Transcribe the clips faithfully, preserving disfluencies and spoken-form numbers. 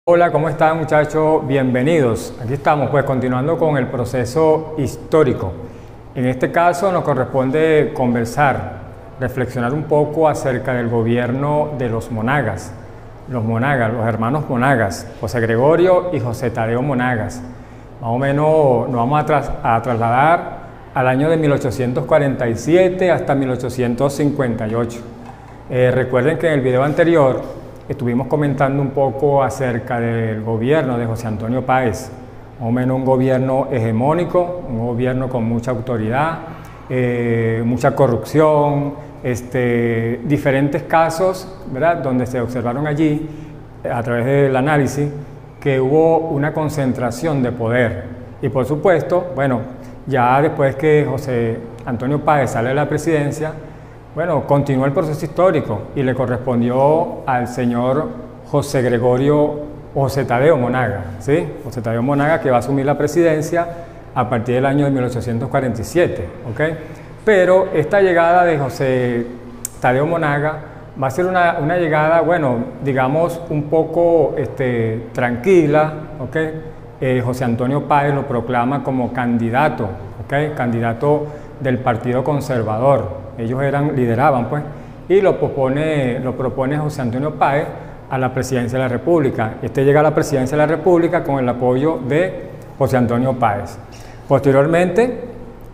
Hola, ¿cómo están, muchachos? Bienvenidos. Aquí estamos pues continuando con el proceso histórico. En este caso nos corresponde conversar, reflexionar un poco acerca del gobierno de los Monagas. Los Monagas, los hermanos Monagas, José Gregorio y José Tadeo Monagas. Más o menos nos vamos a, tras, a trasladar al año de mil ochocientos cuarenta y siete hasta mil ochocientos cincuenta y ocho. Eh, recuerden que en el video anterior estuvimos comentando un poco acerca del gobierno de José Antonio Páez, más o menos un gobierno hegemónico, un gobierno con mucha autoridad, eh, mucha corrupción, este, diferentes casos, ¿verdad?, donde se observaron allí, a través del análisis, que hubo una concentración de poder. Y por supuesto, bueno, ya después que José Antonio Páez sale de la presidencia, bueno, continuó el proceso histórico y le correspondió al señor José Gregorio, José Tadeo Monaga, ¿sí? José Tadeo Monaga, que va a asumir la presidencia a partir del año de mil ochocientos cuarenta y siete, ¿ok? Pero esta llegada de José Tadeo Monaga va a ser una, una llegada, bueno, digamos, un poco este, tranquila, ¿ok? Eh, José Antonio Páez lo proclama como candidato, ¿ok? Candidato del Partido Conservador. Ellos eran, lideraban pues, y lo propone, lo propone José Antonio Páez a la presidencia de la República. Este llega a la presidencia de la República con el apoyo de José Antonio Páez. Posteriormente,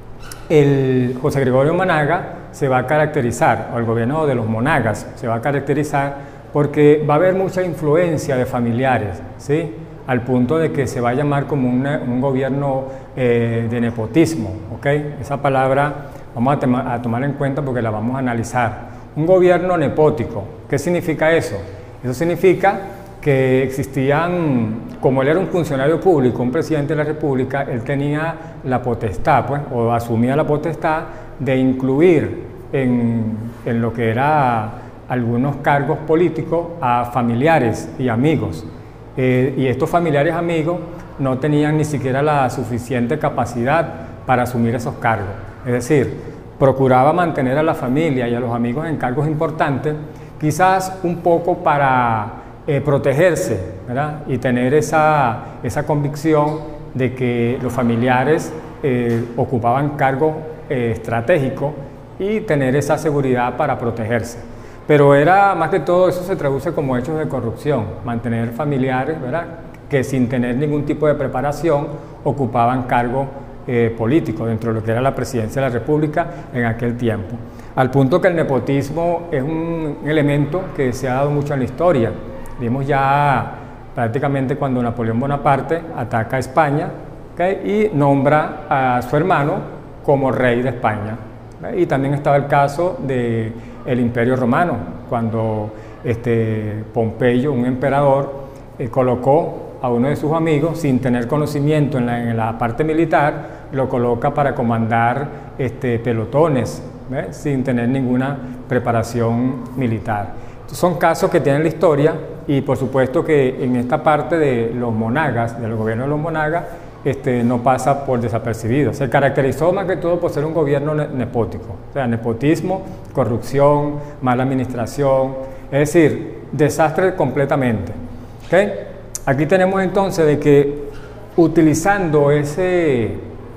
el José Gregorio Monaga se va a caracterizar, o el gobierno de los Monagas se va a caracterizar porque va a haber mucha influencia de familiares, ¿sí?, al punto de que se va a llamar como una, un gobierno eh, de nepotismo, ¿ok? Esa palabra vamos a, tema, a tomar en cuenta porque la vamos a analizar. Un gobierno nepótico, ¿qué significa eso? Eso significa que existían, como él era un funcionario público, un presidente de la República, él tenía la potestad, pues, o asumía la potestad de incluir en, en lo que era algunos cargos políticos a familiares y amigos. Eh, y estos familiares amigos no tenían ni siquiera la suficiente capacidad para asumir esos cargos. Es decir, procuraba mantener a la familia y a los amigos en cargos importantes, quizás un poco para eh, protegerse, ¿verdad?, y tener esa, esa convicción de que los familiares eh, ocupaban cargos eh, estratégicos y tener esa seguridad para protegerse. Pero era, más que todo, eso se traduce como hechos de corrupción, mantener familiares, ¿verdad?, que sin tener ningún tipo de preparación ocupaban cargos eh, políticos dentro de lo que era la presidencia de la República en aquel tiempo. Al punto que el nepotismo es un elemento que se ha dado mucho en la historia. Vimos ya prácticamente cuando Napoleón Bonaparte ataca a España, ¿okay?, y nombra a su hermano como rey de España. ¿Okay? Y también estaba el caso de el Imperio Romano, cuando este, Pompeyo, un emperador, eh, colocó a uno de sus amigos, sin tener conocimiento en la, en la parte militar, lo coloca para comandar este, pelotones, ¿ves?, sin tener ninguna preparación militar. Entonces, son casos que tienen la historia y por supuesto que en esta parte de los Monagas, del gobierno de los Monagas, Este, no pasa por desapercibido. Se caracterizó más que todo por ser un gobierno ne nepótico, o sea, nepotismo, corrupción, mala administración, es decir, desastre completamente. ¿Okay? Aquí tenemos entonces de que utilizando ese,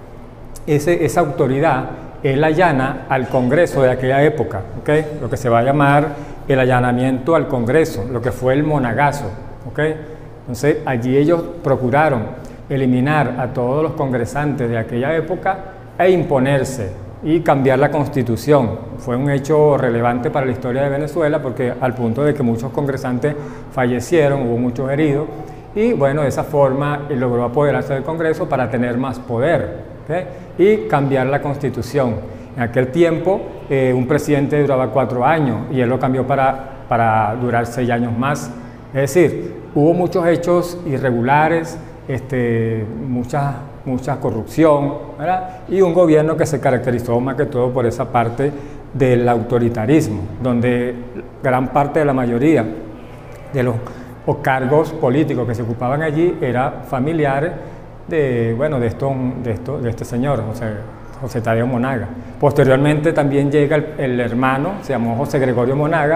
ese, esa autoridad, él allana al Congreso de aquella época, ¿okay?, lo que se va a llamar el allanamiento al Congreso, lo que fue el monagazo. ¿Okay? Entonces, allí ellos procuraron eliminar a todos los congresantes de aquella época e imponerse y cambiar la Constitución. Fue un hecho relevante para la historia de Venezuela porque al punto de que muchos congresantes fallecieron, hubo muchos heridos y bueno, de esa forma él logró apoderarse del Congreso para tener más poder, ¿okay?, y cambiar la Constitución. En aquel tiempo eh, un presidente duraba cuatro años y él lo cambió para, para durar seis años más. Es decir, hubo muchos hechos irregulares, Este, mucha, mucha corrupción, ¿verdad?, y un gobierno que se caracterizó más que todo por esa parte del autoritarismo, donde gran parte de la mayoría de los o cargos políticos que se ocupaban allí eran familiares de, bueno, de, esto, de, esto, de este señor, José, José Tadeo Monaga. Posteriormente también llega el, el hermano, se llamó José Gregorio Monaga,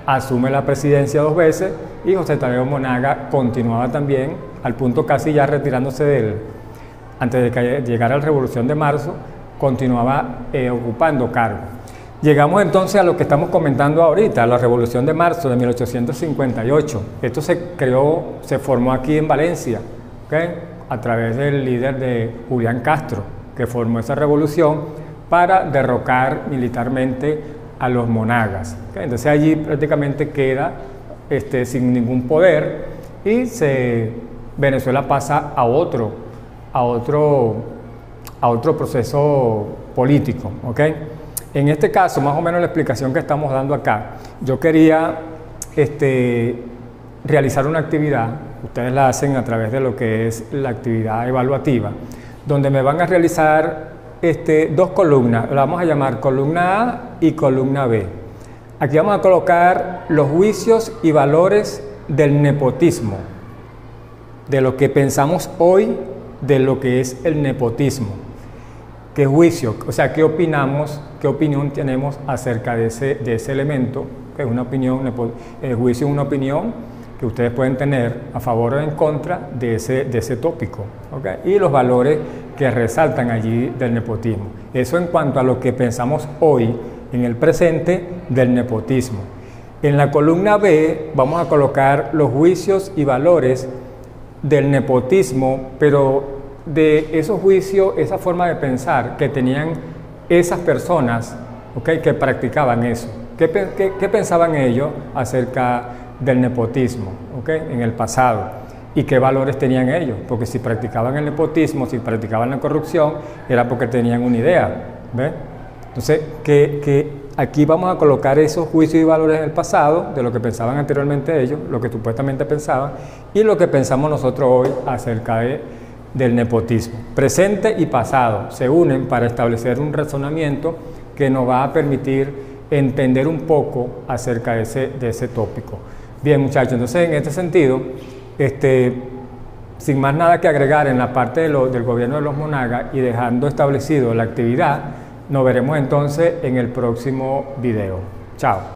asume la presidencia dos veces y José Tadeo Monaga continuaba también, al punto casi ya retirándose del, antes de que llegara la Revolución de Marzo, continuaba eh, ocupando cargo. Llegamos entonces a lo que estamos comentando ahorita, la Revolución de Marzo de mil ochocientos cincuenta y ocho. Esto se creó, se formó aquí en Valencia, ¿okay?, a través del líder de Julián Castro, que formó esa revolución para derrocar militarmente a los monagas. ¿Okay? Entonces allí prácticamente queda este, sin ningún poder y se, Venezuela pasa a otro, a otro, a otro proceso político. ¿Okay? En este caso, más o menos la explicación que estamos dando acá, yo quería este, realizar una actividad, ustedes la hacen a través de lo que es la actividad evaluativa, donde me van a realizar este, dos columnas, la vamos a llamar columna A y columna B. Aquí vamos a colocar los juicios y valores del nepotismo, de lo que pensamos hoy de lo que es el nepotismo. ¿Qué juicio? O sea, ¿qué opinamos, qué opinión tenemos acerca de ese, de ese elemento? Que es una opinión, el juicio es una opinión que ustedes pueden tener a favor o en contra de ese, de ese tópico, ¿okay? Y los valores que resaltan allí del nepotismo. Eso en cuanto a lo que pensamos hoy, en el presente, del nepotismo. En la columna B vamos a colocar los juicios y valores del nepotismo, pero de esos juicios, esa forma de pensar que tenían esas personas, ¿okay?, que practicaban eso. ¿Qué, qué, qué pensaban ellos acerca del nepotismo, ¿okay?, en el pasado? ¿Y qué valores tenían ellos? Porque si practicaban el nepotismo, si practicaban la corrupción, era porque tenían una idea, ¿ves? Entonces, que, que aquí vamos a colocar esos juicios y valores del pasado, de lo que pensaban anteriormente ellos, lo que supuestamente pensaban, y lo que pensamos nosotros hoy acerca de, del nepotismo. Presente y pasado se unen para establecer un razonamiento que nos va a permitir entender un poco acerca de ese, de ese tópico. Bien, muchachos, entonces en este sentido, este, sin más nada que agregar en la parte de lo, del gobierno de los monagas y dejando establecido la actividad, nos veremos entonces en el próximo video. Chao.